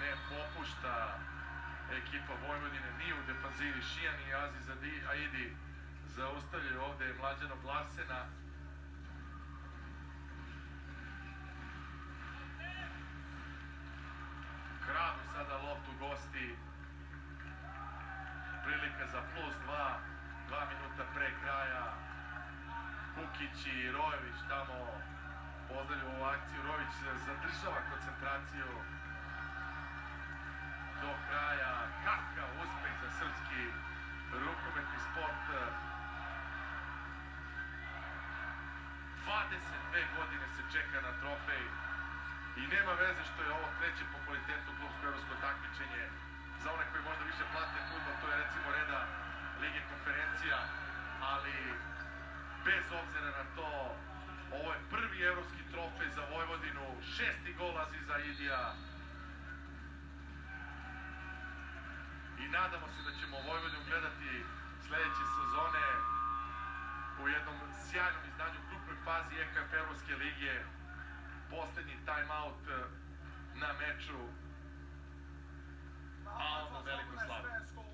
ne popušta ekipa Vojvodine ni u defanzivi. Šijan i Aziz Aidi zaustavljaju ovde Mlađanog Larsena. Kradu sada loptu gosti. Prilika za +2, 2 minuta pre kraja. Kukić i Rojević tamo pozdravljaju ovu akciju. Rojević zadržava koncentraciju do kraja. Kakav uspeh za srpski rukometni sport. 22 godine se čeka na trofej i nema veze što je ovo treće po kvalitetu klubsko-evropsko takmičenje. Za one koji možda više plate fudbal, to je recimo reda Lige konferencija, ali bez obzira na to, ovo je prvi evropski trofej za Vojvodinu, 6. gol Aziza Aidija. I nadamo se da ćemo Vojvodinu gledati sledeće sezone u jednom sjajnom izdanju u grupnoj fazi EKF Evropske lige. Poslednji time-out na meču, a onda veliko slavu.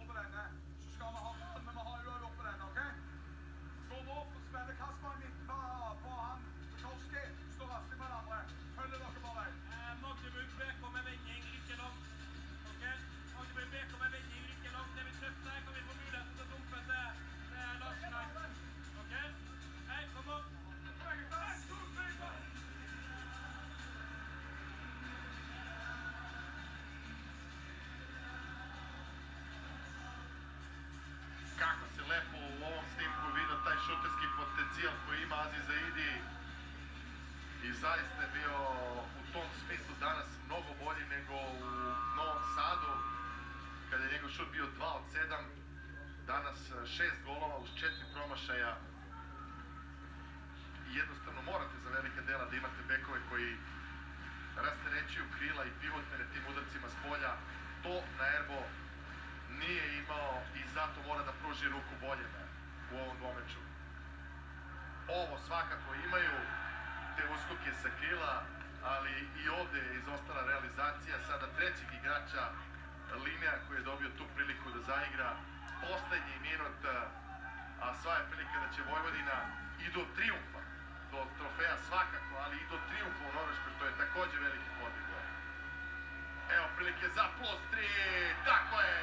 Kako se lepo u ovom snimku vidio taj šuterski potencijal koji ima Aziz Aidi i zaista je bio u tom smislu danas mnogo bolji nego u Novom Sadu kada je njegov šut bio 2 od 7, danas 6 golova uz 4 promašaja i jednostavno morate za velike dela da imate bekove koji rasterećuju krila i pivotne tim udarcima s polja. To na Erbo nije imao i zato mora da pruži ruku bolje u ovom dvomeču. Ovo svakako imaju, te uskoke sa krila, ali i ovde je izostala realizacija sada trećeg igrača Linea koji je dobio tu priliku da zaigra poslednji minut, a sva je prilika da će Vojvodina i do trijumfa, do trofeja svakako, ali i do trijumfa u Norveškoj, što je takođe veliki podvig. Evo prilike za +3, tako je!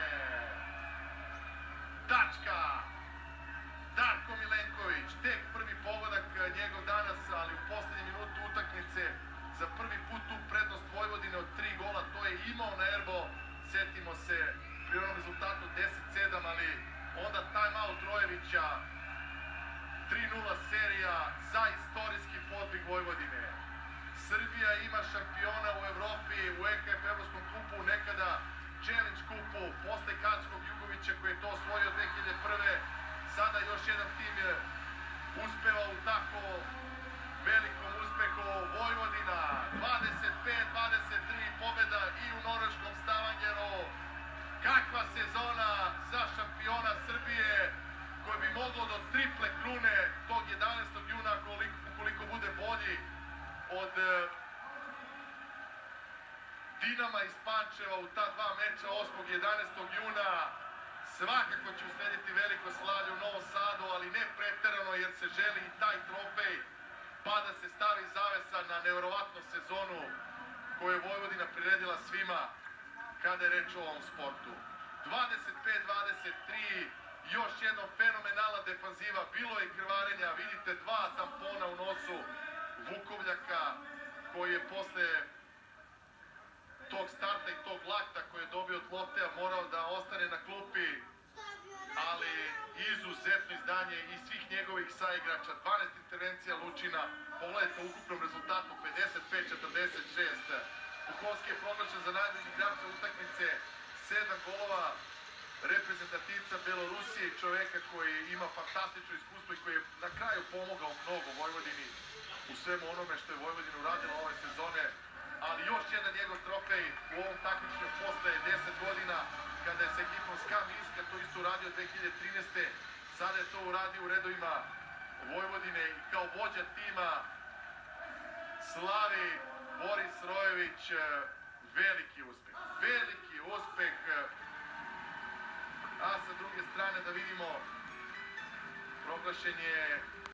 Tačka! Darko Milenković, tek prvi pogodak njegov danas, ali u poslednji minutu utakmice za prvi put tu prednost Vojvodine od 3 gola, to je imao na Erbo, setimo se pri onom rezultatu 10-7, ali onda time-out Rojevića, 3-0 serija za istorijski podvig Vojvodine. Srbija ima šampiona u Evropi, u EKF Evropskom kupu, nekada Challenge kupu, posle Kačkog Jugovića koji je to osvojio 2001. Sada još jedan tim je uspeva u tako velikom uspehu. Vojvodina 25-23 pobjeda i u norveškom Stavangeru. Kakva sezona za šampiona Srbije koji bi moglo do triple krune tog 11. juna koliko bude bolji od Dinama iz Pančeva u ta dva meča 8. i 11. juna. Svakako će uslediti veliko slavlje u Novom Sadu, ali ne preterano jer se želi i taj trofej pa da se stavi zavesa na nevjerovatnu sezonu koju je Vojvodina priredila svima kada je reč o ovom sportu. 25-23, još jedno fenomenalna defanziva, bilo je krvarenja, vidite dva tampona u nosu Vukovljaka koji je posle tog starta i tog lakta koji je dobio od lopte morao da ostane na klupi, ali izuzetno izdanje i svih njegovih saigrača, 12 intervencija Lučina, pogledajte u ukupnom rezultatu 55-46. Bukovski je proglašen za najbolji igrača utakmice, 7 golova, reprezentativca Belorusije i čoveka koji ima fantastično iskustvo i koji je na kraju pomogao mnogo Vojvodini u svemu onome što je Vojvodina uradila ove sezone, ali još jedan njegov trofej u ovom takmičenju posle 10 godina kada je sa ekipom SKA Minska to isto uradio 2013. Sada je to uradio u redovima Vojvodine i kao vođa tima slavi Boris Rojević, veliki uspeh. Veliki uspeh. A sa druge strane da vidimo, proglašen je